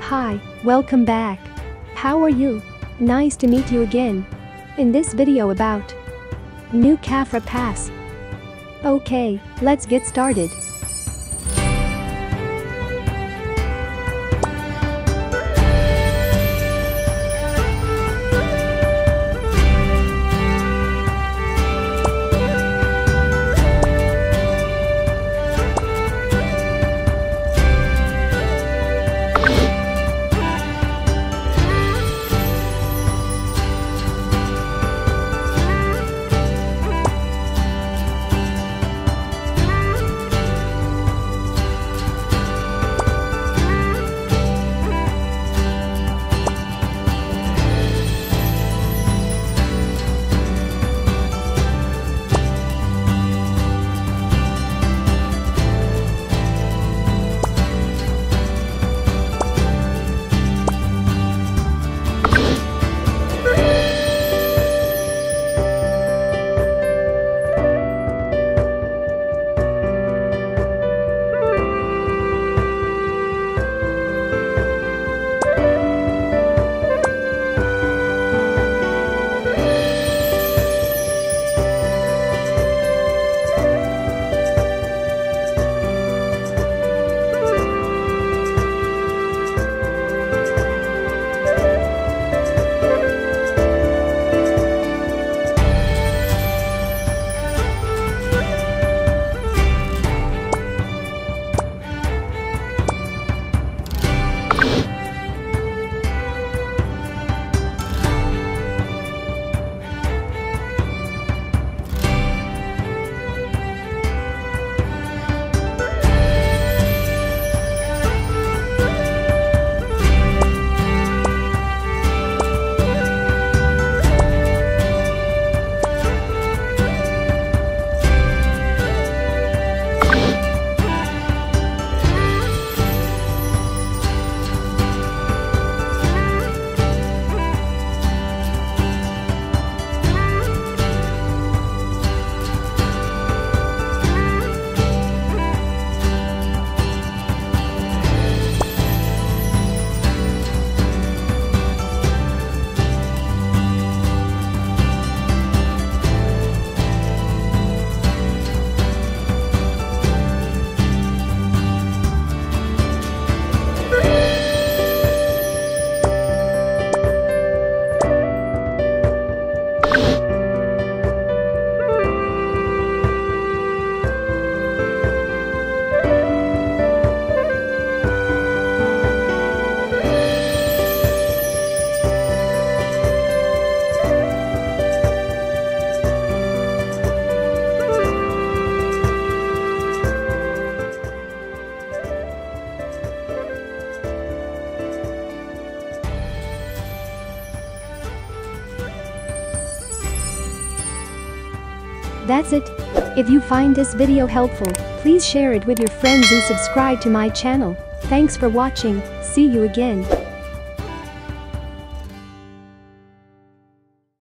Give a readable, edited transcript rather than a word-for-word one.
Hi, welcome back. How are you? Nice to meet you again. In this video about new Kafra pass. Okay, let's get started. That's it. If you find this video helpful, please share it with your friends and subscribe to my channel. Thanks for watching. See you again.